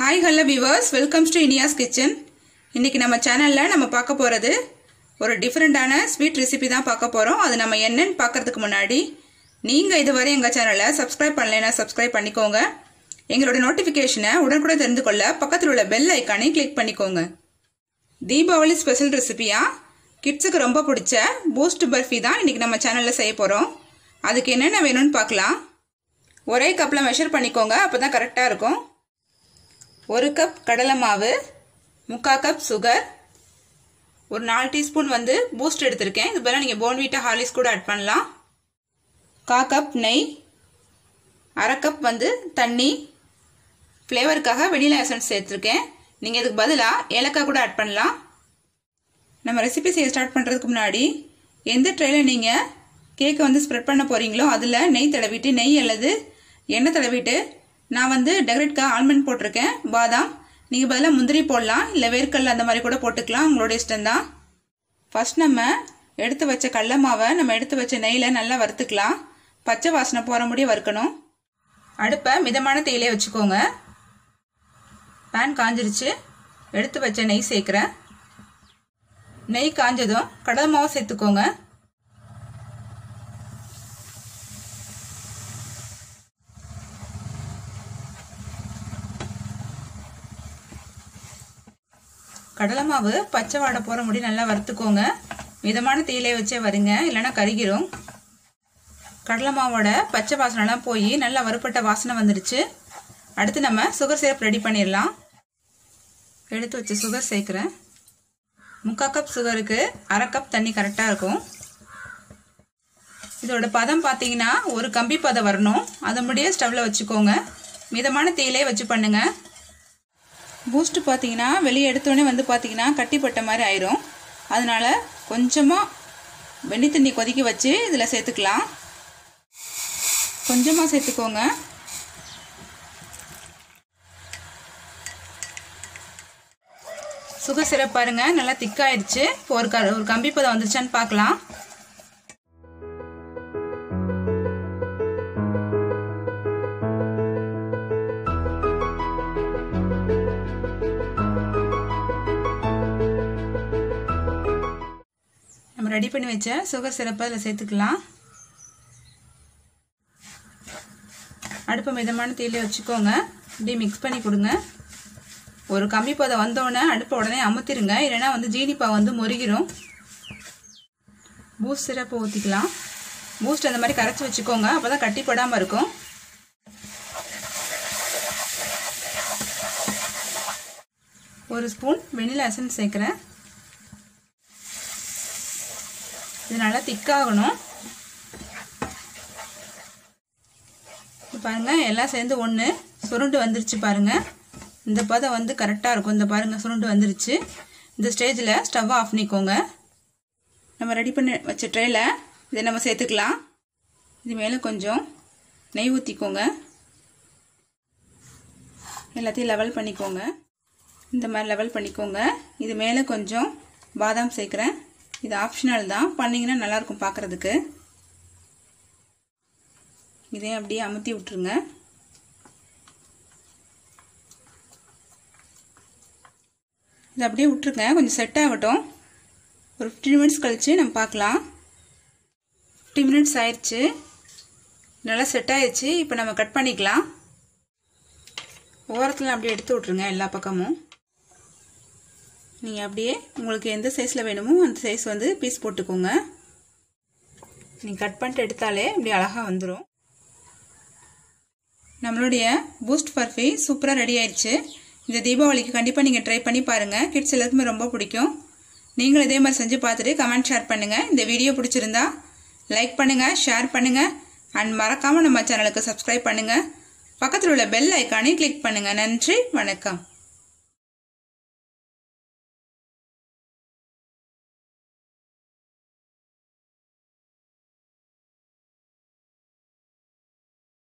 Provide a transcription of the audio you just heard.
High hello viewers welcome to Iniya's kitchen. इनकी நம்ம சேனல்ல நம்ம பார்க்க போறது ஒரு டிஃபரண்டான ஸ்வீட் ரெசிபி தான் பார்க்க போறோம்। அது நம்ம என்னன்னு பார்க்கிறதுக்கு முன்னாடி நீங்க இதுவரை எங்க சேனலை சப்ஸ்கிரைப் பண்ணலைனா சப்ஸ்கிரைப் பண்ணிக்கோங்க। எங்களோட நோட்டிஃபிகேஷனை உடனுக்குடன் தெரிந்து கொள்ள பக்கத்துல உள்ள பெல் ஐகானை கிளிக் பண்ணிக்கோங்க। தீபாவளி ஸ்பெஷல் ரெசிபியா கிட்ஸ்க்கு ரொம்ப பிடிச்ச பூஸ்ட் பர்ஃபி தான் இன்னைக்கு நம்ம சேனல்ல செய்ய போறோம்। அதுக்கு என்னென்ன வேணும்னு பார்க்கலாம்। ஒரே கப்ல மெஷர் பண்ணிக்கோங்க, அப்பதான் கரெக்ட்டா இருக்கும்। 1 கப் கடலை மாவு, 3/4 கப் சுகர், ஒரு 4 டீஸ்பூன் வந்து பூஸ்ட் எடுத்திருக்கேன்। இது பதிலா நீங்க போர்ன்விட்டா ஹார்லிக்ஸ் கூட ஆட் பண்ணலாம்। 1/4 கப் நெய், 1/2 கப் வந்து தண்ணி, ஃப்ளேவருக்காக வெனிலா எசன்ஸ் சேர்த்திருக்கேன்। நீங்க இதுக்கு பதிலா ஏலக்காய் கூட ஆட் பண்ணலாம்। நம்ம ரெசிபி செய்ய ஸ்டார்ட் பண்றதுக்கு முன்னாடி எந்த ட்ரேல நீங்க கேக்க வந்து ஸ்ப்ரெட் பண்ண போறீங்களோ அதுல நெய் தடவிட்டு நெய் அல்லது எண்ணெய் தடவிட்டு நான் வந்து டெக்கரேட்க்கு ஆல்மண்ட் போட்டிருக்கேன், பாதாம்। நீங்க பதிலா முந்திரி போடலாம், இல்ல வேர்க்கடலை அந்த மாதிரி கூட போட்டுக்கலாம், உங்களோட இஷ்டம் தான்। ஃபர்ஸ்ட் நம்ம எடுத்து வச்ச கடலை மாவை நம்ம எடுத்து வச்ச நெய்ல நல்லா வறுத்துக்கலாம்। பச்சை வாசனை போற முடிய வறுக்கணும்। அடுப்பை மிதமான தீயிலே வச்சுக்கோங்க। பேன் காஞ்சிருச்சு, எடுத்து வச்ச நெய் சேர்க்கிறேன்। நெய் காஞ்சதும் கடலை மாவை சேர்த்துக்கோங்க। கடலை மாவு பச்சை வாடை போற முடி நல்லா வறுத்துக்கோங்க। மிதமான தீயிலே வச்சே வருங்க, இல்லைன்னா கருகிரும்। கடலை மாவோட பச்சை வாசனைலாம் போய் நல்லா வறுப்பட்ட வாசனை வந்துடுச்சு। அடுத்து நம்ம சுகர் சிரப் ரெடி பண்ணிடலாம்। எடுத்து வச்ச சுகர் சேர்க்கிறேன்। 3/4 கப் சுகருக்கு 1/2 கப் தண்ணி கரெக்டாக இருக்கும்। இதோட பதம் பார்த்தீங்கன்னா ஒரு கம்பி பதம் வரணும், அதை முடிய ஸ்டவ்ல வச்சுக்கோங்க। மிதமான தீயிலே வச்சு பண்ணுங்க। பூஸ்ட் பார்த்தீங்கன்னா வெளியே எடுத்தோடனே வந்து பார்த்தீங்கன்னா கட்டிப்பட்ட மாதிரி ஆயிரும், அதனால கொஞ்சமாக வெந்நி தண்ணி கொதிக்க வச்சு இதில் சேர்த்துக்கலாம்। கொஞ்சமாக சேர்த்துக்கோங்க। சுகர் சிரப் பாருங்க நல்லா திக்காயிடுச்சு। இப்போ ஒரு கம்பி பதம் வந்துருச்சான்னு பார்க்கலாம்। நம்ம ரெடி பண்ணி வச்ச சுகர் சிரப்பை அதில் சேர்த்துக்கலாம்। அடுப்பை மிதமான தீயிலே வச்சுக்கோங்க, இப்படி மிக்ஸ் பண்ணி கொடுங்க। ஒரு கம்பி பதம் வந்தோடனே அடுப்பை உடனே அமுத்திருங்க, இல்லைன்னா வந்து ஜீனிப்பாக வந்து முருகிரும்। பூஸ்ட் சிரப்பை ஊற்றிக்கலாம்। பூஸ்ட் அந்த மாதிரி கரைச்சி வச்சுக்கோங்க, அப்போ தான் கட்டிப்படாமல் இருக்கும்। ஒரு ஸ்பூன் வெனிலா எசன்ஸ் சேர்க்குறேன்। இது நல்லா திக்காகணும்। பாருங்க எல்லாம் சேர்ந்து ஒன்று சுருண்டு வந்துருச்சு பாருங்க। இந்த பதம் வந்து கரெக்டாக இருக்கும்। இந்த பாருங்க சுருண்டு வந்துருச்சு। இந்த ஸ்டேஜில் ஸ்டவ் ஆஃப் பண்ணிக்கோங்க। நம்ம ரெடி பண்ணி வச்ச ட்ரேல இதை நம்ம சேர்த்துக்கலாம்। இது மேலே கொஞ்சம் நெய் ஊற்றிக்கோங்க, எல்லாத்தையும் லெவல் பண்ணிக்கோங்க। இந்த மாதிரி லெவல் பண்ணிக்கோங்க। இது மேலே கொஞ்சம் பாதாம் சேர்க்குறேன், இது ஆப்ஷனல் தான், பண்ணிங்கன்னா நல்லாயிருக்கும் பார்க்குறதுக்கு। இதையும் அப்படியே அமுத்தி விட்டுருங்க। இதை அப்படியே விட்டுருங்க, கொஞ்சம் செட் ஆகட்டும்। ஒரு 15 மினிட்ஸ் கழித்து நம்ம பார்க்கலாம்। 15 மினிட்ஸ் ஆயிடுச்சு, நல்லா செட் ஆயிடுச்சு। இப்போ நம்ம கட் பண்ணிக்கலாம்। ஓரத்தில் அப்படியே எடுத்து விட்ருங்க எல்லா பக்கமும்। நீங்கள் அப்படியே உங்களுக்கு எந்த சைஸில் வேணுமோ அந்த சைஸ் வந்து பீஸ் போட்டுக்கோங்க। நீங்கள் கட் பண்ணிட்டு எடுத்தாலே இப்படி அழகாக வந்துடும்। நம்மளுடைய பூஸ்ட் பர்ஃபி சூப்பராக ரெடி ஆயிடுச்சு। இந்த தீபாவளிக்கு கண்டிப்பாக நீங்கள் ட்ரை பண்ணி பாருங்கள், கிட்ஸ் எல்லாத்துக்குமே ரொம்ப பிடிக்கும்। நீங்களும் இதே மாதிரி செஞ்சு பார்த்துட்டு கமெண்ட் ஷேர் பண்ணுங்கள்। இந்த வீடியோ பிடிச்சிருந்தா லைக் பண்ணுங்கள், ஷேர் பண்ணுங்கள், அண்ட் மறக்காமல் நம்ம சேனலுக்கு சப்ஸ்கிரைப் பண்ணுங்கள்। பக்கத்தில் உள்ள பெல் ஐக்கானை கிளிக் பண்ணுங்கள்। நன்றி, வணக்கம்।